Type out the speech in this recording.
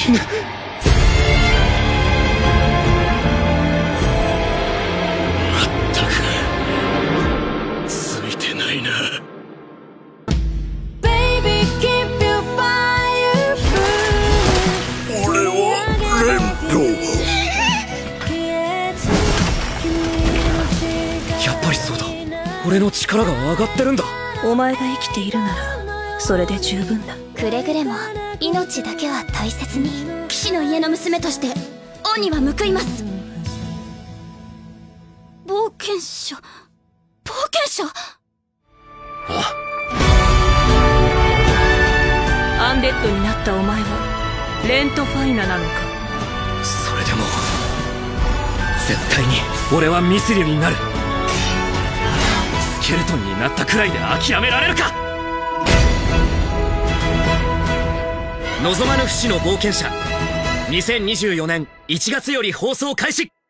死ぬ。まったくついてないな。俺はレント。やっぱりそうだ。俺の力が上がってるんだ。 お前が生きているならそれで十分だ。 くれぐれも命だけは大切に。騎士の家の娘として恩には報います。冒険者。冒険者。 あ、 アンデッドになったお前はレント・ファイナなのか。 それでも絶対に俺はミスリルになる。スケルトンになったくらいで諦められるか。望まぬ不死の冒険者、2024年1月より放送開始。